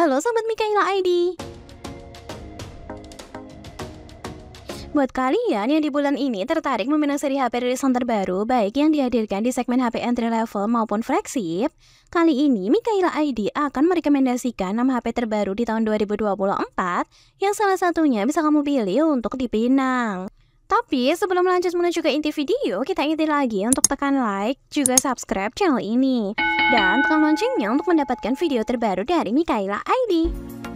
Halo Sobat Mikaela ID. Buat kalian yang di bulan ini tertarik meminang seri HP rilisan terbaru, baik yang dihadirkan di segmen HP entry level maupun flagship, kali ini Mikaela ID akan merekomendasikan 6 HP terbaru di tahun 2024 yang salah satunya bisa kamu pilih untuk dipinang. Tapi sebelum lanjut menuju ke inti video, kita ingetin lagi untuk tekan like, juga subscribe channel ini, dan tekan loncengnya untuk mendapatkan video terbaru dari Mikaela ID.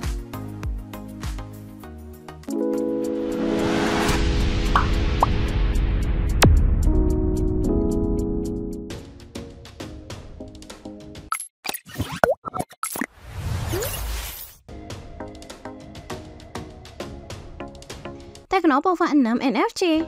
Tecno Pova 6 NFC.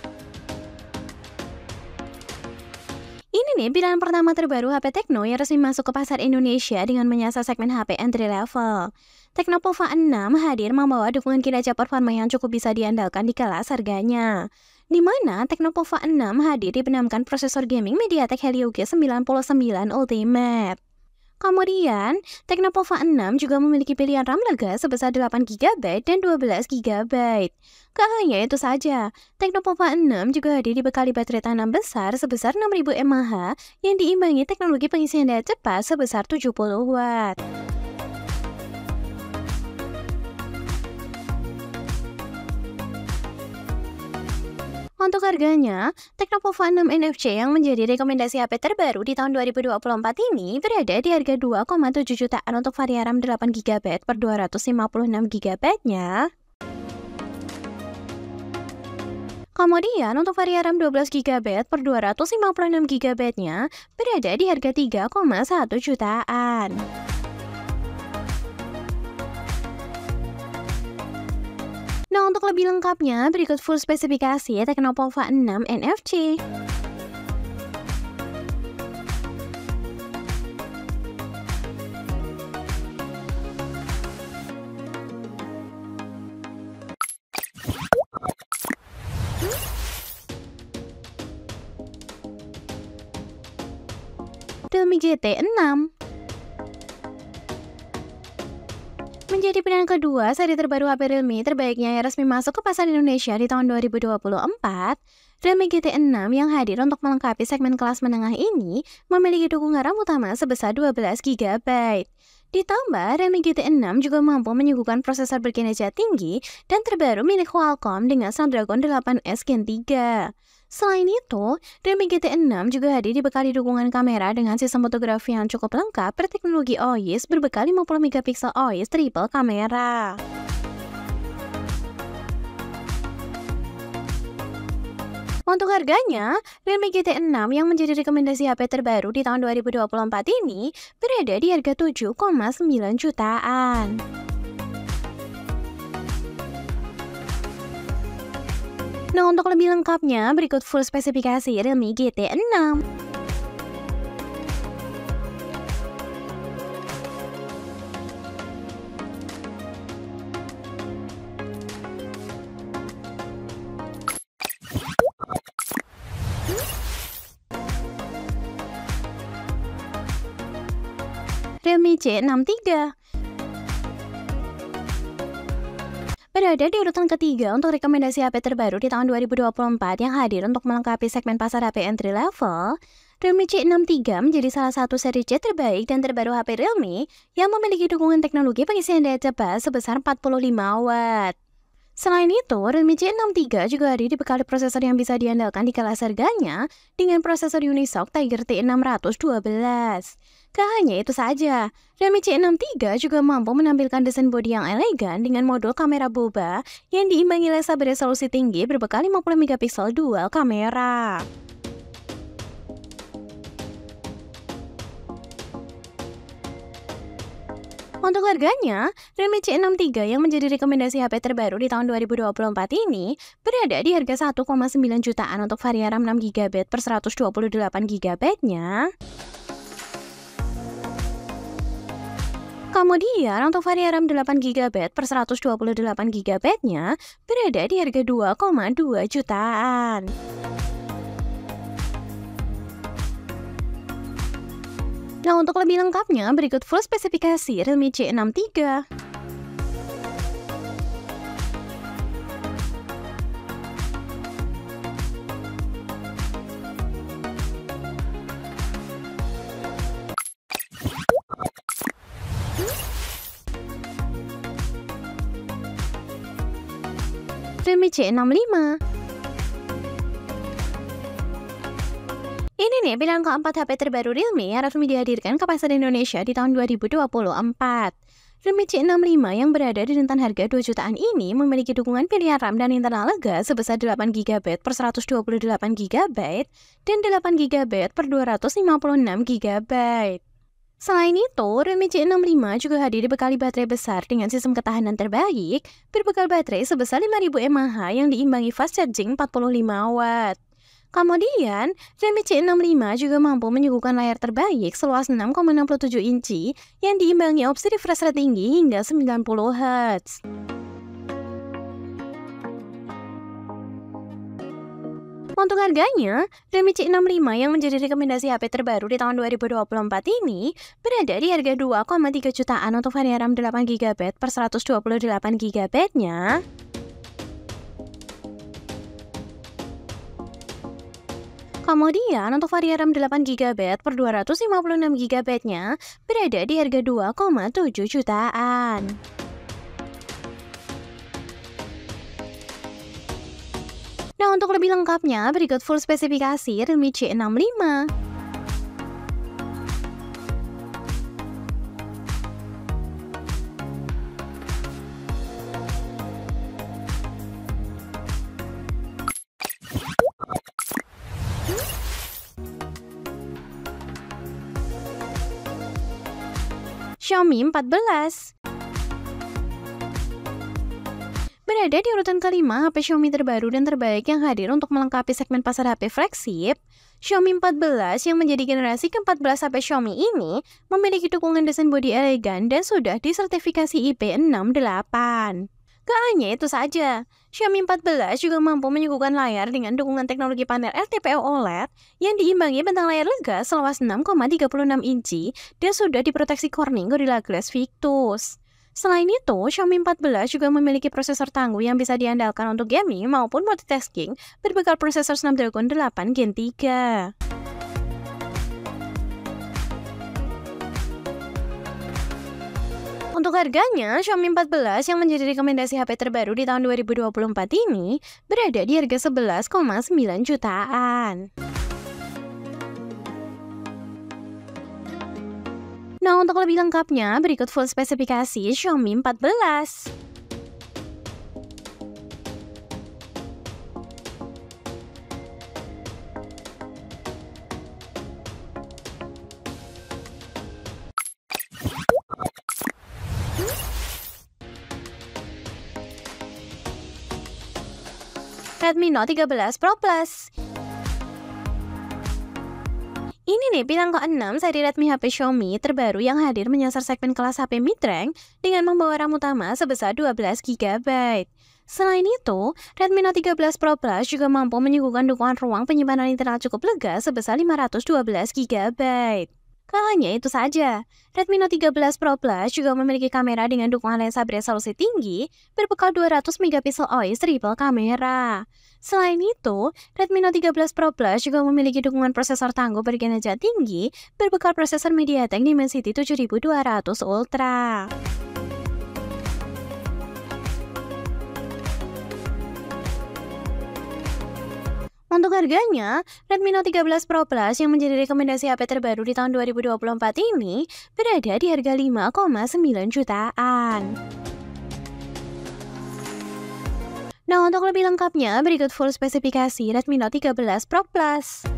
Ini nih pilihan pertama terbaru HP Tecno yang resmi masuk ke pasar Indonesia dengan menyasar segmen HP entry level. Tecno Pova 6 hadir membawa dukungan kinerja performa yang cukup bisa diandalkan di kelas harganya. Di mana Tecno Pova 6 hadir dibenamkan prosesor gaming MediaTek Helio G99 Ultimate. Kemudian, Tecno Pova 6 juga memiliki pilihan RAM lega sebesar 8GB dan 12GB. Gak hanya itu saja, Tecno Pova 6 juga hadir dibekali baterai tanam besar sebesar 6000 mAh yang diimbangi teknologi pengisian daya cepat sebesar 70 Watt. Untuk harganya, Tecno Pova 6 NFC yang menjadi rekomendasi HP terbaru di tahun 2024 ini berada di harga 2,7 jutaan untuk varian RAM 8GB per 256GB-nya. Kemudian untuk varian RAM 12GB per 256GB-nya berada di harga 3,1 jutaan. Nah, untuk lebih lengkapnya, berikut full spesifikasi Tecno Pova 6 NFC. Realme GT 6 menjadi pilihan kedua seri terbaru HP Realme terbaiknya yang resmi masuk ke pasar Indonesia di tahun 2024. Realme GT 6 yang hadir untuk melengkapi segmen kelas menengah ini memiliki dukungan RAM utama sebesar 12GB. Ditambah, Realme GT 6 juga mampu menyuguhkan prosesor berkinerja tinggi dan terbaru milik Qualcomm dengan Snapdragon 8S Gen 3. Selain itu, Realme GT 6 juga hadir dibekali dukungan kamera dengan sistem fotografi yang cukup lengkap berteknologi OIS berbekal 50MP OIS triple kamera. Untuk harganya, Realme GT 6 yang menjadi rekomendasi HP terbaru di tahun 2024 ini berada di harga 7,9 jutaan. Nah, untuk lebih lengkapnya, berikut full spesifikasi Realme GT 6. Realme C63 berada di urutan ketiga untuk rekomendasi HP terbaru di tahun 2024 yang hadir untuk melengkapi segmen pasar HP entry level. Realme C63 menjadi salah satu seri C terbaik dan terbaru HP Realme yang memiliki dukungan teknologi pengisian daya cepat sebesar 45 Watt. Selain itu, Realme C63 juga hadir dibekali prosesor yang bisa diandalkan di kelas harganya dengan prosesor Unisoc Tiger T612. Gak hanya itu saja, Realme C63 juga mampu menampilkan desain bodi yang elegan dengan modul kamera boba yang diimbangi lensa beresolusi tinggi berbekal 50MP dual kamera. Untuk harganya, Realme C63 yang menjadi rekomendasi HP terbaru di tahun 2024 ini berada di harga 1,9 jutaan untuk varian RAM 6GB per 128GB-nya. Kemudian untuk varian RAM 8GB per 128GB-nya berada di harga 2,2 jutaan. Nah, untuk lebih lengkapnya, berikut full spesifikasi Realme C63. Realme C65. Ini nih pilihan keempat HP terbaru Realme yang resmi dihadirkan ke pasar Indonesia di tahun 2024. Realme C65 yang berada di rentan harga 2 jutaan ini memiliki dukungan pilihan RAM dan internal lega sebesar 8GB per 128GB dan 8GB per 256GB. Selain itu, Realme C65 juga hadir dibekali baterai besar dengan sistem ketahanan terbaik, berbekal baterai sebesar 5000 mAh yang diimbangi fast charging 45W. Kemudian, Realme C65 juga mampu menyuguhkan layar terbaik seluas 6,67 inci yang diimbangi opsi refresh rate tinggi hingga 90Hz. Untuk harganya, Realme C65 yang menjadi rekomendasi HP terbaru di tahun 2024 ini berada di harga 2,3 jutaan untuk varian RAM 8GB per 128GB-nya. Kemudian untuk varian RAM 8GB per 256GB-nya berada di harga 2,7 jutaan. Nah, untuk lebih lengkapnya, berikut full spesifikasi Realme C65. Xiaomi 14. Berada di urutan kelima HP Xiaomi terbaru dan terbaik yang hadir untuk melengkapi segmen pasar HP flagship. Xiaomi 14 yang menjadi generasi ke-14 HP Xiaomi ini memiliki dukungan desain bodi elegan dan sudah disertifikasi IP68. Gak hanya itu saja, Xiaomi 14 juga mampu menyuguhkan layar dengan dukungan teknologi panel LTPO OLED yang diimbangi bentang layar lega seluas 6,36 inci dan sudah diproteksi Corning Gorilla Glass Victus. Selain itu, Xiaomi 14 juga memiliki prosesor tangguh yang bisa diandalkan untuk gaming maupun multitasking berbekal prosesor Snapdragon 8 Gen 3. Untuk harganya, Xiaomi 14 yang menjadi rekomendasi HP terbaru di tahun 2024 ini berada di harga 11,9 jutaan. Nah, untuk lebih lengkapnya, berikut full spesifikasi Xiaomi 14. Redmi Note 13 Pro Plus. Ini nih pilihan ke-6 seri Redmi HP Xiaomi terbaru yang hadir menyasar segmen kelas HP mid-range dengan membawa RAM utama sebesar 12GB. Selain itu, Redmi Note 13 Pro Plus juga mampu menyuguhkan dukungan ruang penyimpanan internal cukup lega sebesar 512GB. Gak hanya itu saja, Redmi Note 13 Pro Plus juga memiliki kamera dengan dukungan lensa beresolusi tinggi berbekal 200MP OIS triple kamera. Selain itu, Redmi Note 13 Pro Plus juga memiliki dukungan prosesor tangguh berkinerja tinggi berbekal prosesor MediaTek Dimensity 7200 Ultra. Untuk harganya, Redmi Note 13 Pro Plus yang menjadi rekomendasi HP terbaru di tahun 2024 ini berada di harga 5,9 jutaan. Nah, untuk lebih lengkapnya, berikut full spesifikasi Redmi Note 13 Pro Plus.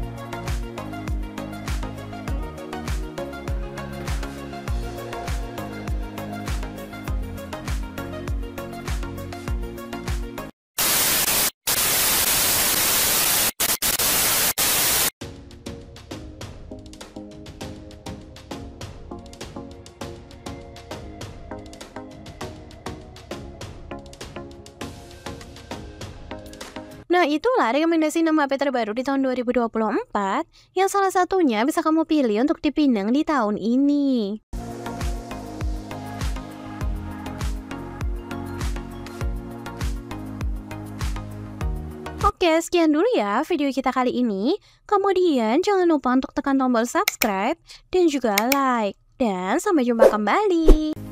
Nah, itulah rekomendasi 6 HP terbaru di tahun 2024 yang salah satunya bisa kamu pilih untuk dipinang di tahun ini. Oke, sekian dulu ya video kita kali ini. Kemudian jangan lupa untuk tekan tombol subscribe dan juga like. Dan sampai jumpa kembali.